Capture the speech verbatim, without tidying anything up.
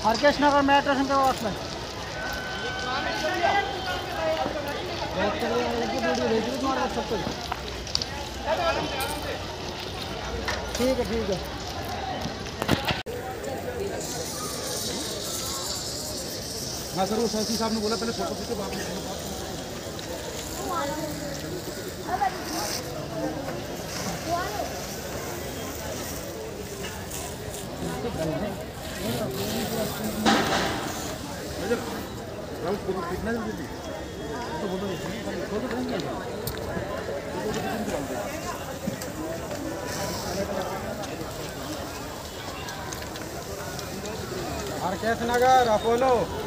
हरकेश नगर metro station के पास में। ठीक है ठीक है। हाँ सर, वो सैसी साहब ने बोला पहले फोटो खींचो बाद में। कितना जल्दी तो बोलो फोटो करेंगे। हरकेश नगर अपोलो।